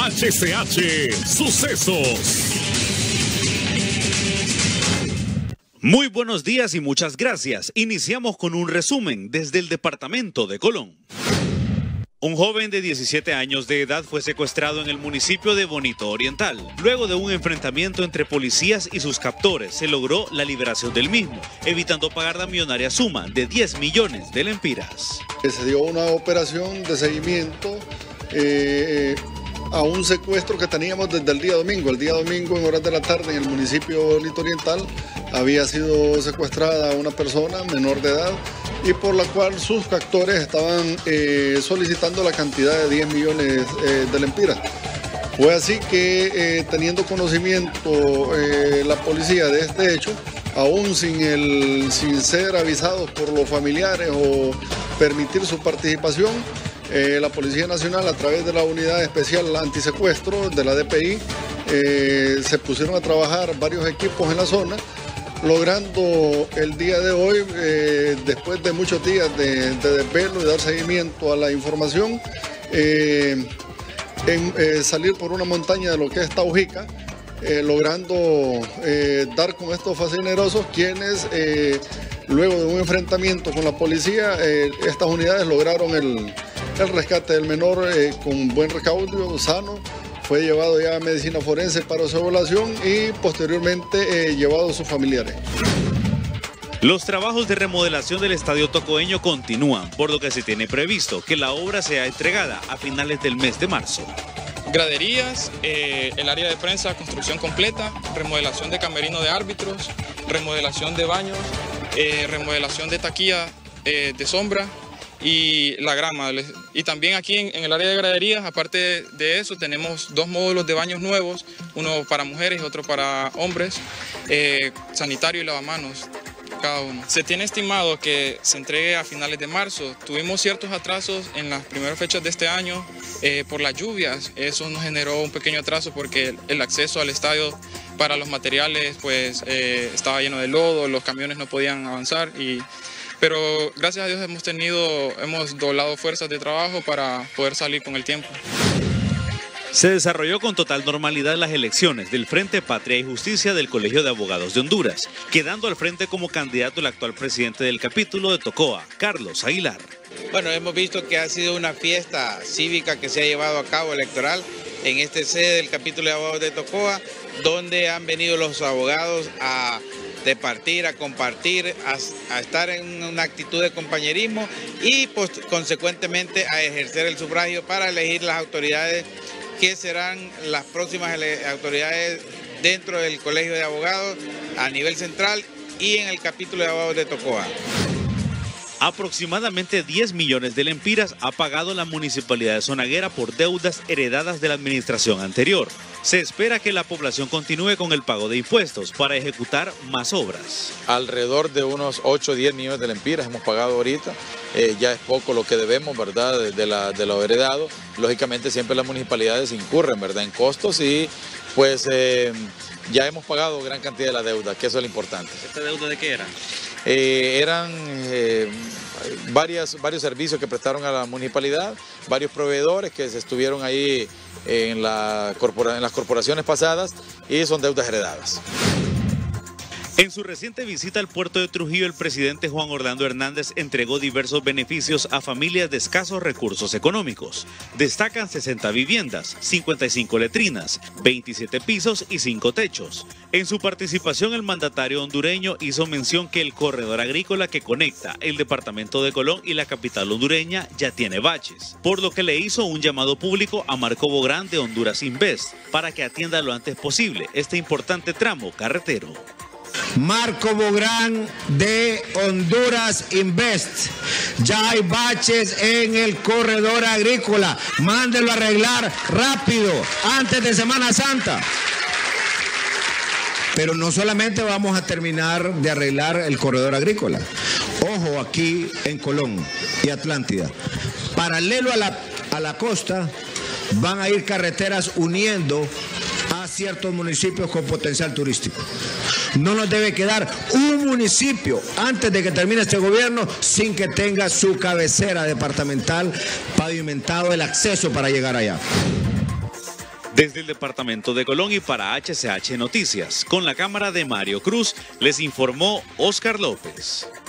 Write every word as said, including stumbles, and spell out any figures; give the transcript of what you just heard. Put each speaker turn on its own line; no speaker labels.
H C H Sucesos. Muy buenos días y muchas gracias. Iniciamos con un resumen desde el departamento de Colón. Un joven de diecisiete años de edad fue secuestrado en el municipio de Bonito Oriental. Luego de un enfrentamiento entre policías y sus captores, se logró la liberación del mismo, evitando pagar la millonaria suma de diez millones de lempiras.
Se dio una operación de seguimiento eh, a un secuestro que teníamos desde el día domingo. El día domingo, en horas de la tarde, en el municipio de Bonito Oriental, había sido secuestrada una persona menor de edad y por la cual sus captores estaban eh, solicitando la cantidad de diez millones eh, de lempiras. Fue así que, eh, teniendo conocimiento eh, la policía de este hecho, aún sin, el, sin ser avisados por los familiares o permitir su participación, eh, la Policía Nacional, a través de la Unidad Especial Antisecuestro de la D P I, eh, se pusieron a trabajar varios equipos en la zona, logrando el día de hoy, eh, después de muchos días de, de desvelo y dar seguimiento a la información, eh, en, eh, salir por una montaña de lo que es Taujica, eh, logrando eh, dar con estos fascinerosos, quienes eh, luego de un enfrentamiento con la policía, eh, estas unidades lograron el, el rescate del menor eh, con buen recaudo, sano. Fue llevado ya a medicina forense para su evaluación y posteriormente eh, llevado a sus familiares.
Los trabajos de remodelación del estadio tocoeño continúan, por lo que se tiene previsto que la obra sea entregada a finales del mes de marzo.
Graderías, eh, el área de prensa, construcción completa, remodelación de camerino de árbitros, remodelación de baños, eh, remodelación de taquilla eh, de sombra y la grama. Y también aquí en, en el área de graderías, aparte de eso, tenemos dos módulos de baños nuevos, uno para mujeres y otro para hombres, eh, sanitario y lavamanos cada uno. Se tiene estimado que se entregue a finales de marzo. Tuvimos ciertos atrasos en las primeras fechas de este año eh, por las lluvias. Eso nos generó un pequeño atraso porque el, el acceso al estadio para los materiales pues eh, estaba lleno de lodo, los camiones no podían avanzar y pero gracias a Dios hemos tenido, hemos doblado fuerzas de trabajo para poder salir con el tiempo.
Se desarrolló con total normalidad las elecciones del Frente Patria y Justicia del Colegio de Abogados de Honduras, quedando al frente como candidato el actual presidente del capítulo de Tocoa, Carlos Aguilar.
Bueno, hemos visto que ha sido una fiesta cívica que se ha llevado a cabo electoral en este sede del capítulo de abogados de Tocoa, donde han venido los abogados a departir, a compartir, a, a estar en una actitud de compañerismo y pues, consecuentemente a ejercer el sufragio para elegir las autoridades que serán las próximas autoridades dentro del Colegio de Abogados a nivel central y en el capítulo de abogados de Tocoa.
Aproximadamente diez millones de lempiras ha pagado la Municipalidad de Zonaguera por deudas heredadas de la administración anterior. Se espera que la población continúe con el pago de impuestos para ejecutar más obras.
Alrededor de unos ocho o diez millones de lempiras hemos pagado ahorita. Eh, ya es poco lo que debemos, ¿verdad?, de, de, la, de lo heredado. Lógicamente siempre las municipalidades incurren, ¿verdad?, en costos y pues eh, ya hemos pagado gran cantidad de la deuda, que eso es lo importante.
¿Esta deuda de qué era?
Eh, eran eh, varias, varios servicios que prestaron a la municipalidad, varios proveedores que se estuvieron ahí en, la corpora, en las corporaciones pasadas y son deudas heredadas.
En su reciente visita al puerto de Trujillo, el presidente Juan Orlando Hernández entregó diversos beneficios a familias de escasos recursos económicos. Destacan sesenta viviendas, cincuenta y cinco letrinas, veintisiete pisos y cinco techos. En su participación, el mandatario hondureño hizo mención que el corredor agrícola que conecta el departamento de Colón y la capital hondureña ya tiene baches, por lo que le hizo un llamado público a Marco Bográn de Honduras Invest para que atienda lo antes posible este importante tramo carretero.
Marco Bográn de Honduras Invest. Ya hay baches en el corredor agrícola. Mándelo a arreglar rápido, antes de Semana Santa. Pero no solamente vamos a terminar de arreglar el corredor agrícola. Ojo, aquí en Colón y Atlántida, paralelo a la, a la costa, van a ir carreteras uniendo a ciertos municipios con potencial turístico. No nos debe quedar un municipio antes de que termine este gobierno sin que tenga su cabecera departamental pavimentado el acceso para llegar allá.
Desde el departamento de Colón y para H C H Noticias, con la cámara de Mario Cruz, les informó Oscar López.